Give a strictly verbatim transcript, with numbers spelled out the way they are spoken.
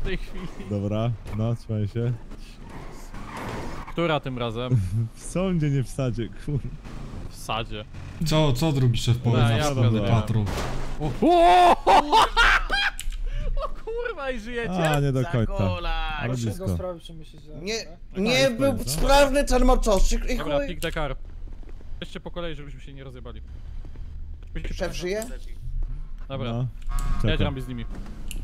w tej chwili. Dobra, no, trzymaj się. Która tym razem? W sądzie, nie w sadzie, kur... W sadzie. Co, co drugi szef powie No, na ja wspólny zgadłem. patrol? O, o, o kurwa, i żyjecie? A, nie do końca. Zakolaj! Ale Proszę blisko. do sprawy przemyśleć. Nie, Tak, nie jest był koniec, no. sprawny ten motocykl i Dobra, chuj. pick the car. Jeszcze po kolei, żebyśmy się nie rozjebali. Szef żyje? Dobra, No, jedź czekam. Rambi z nimi.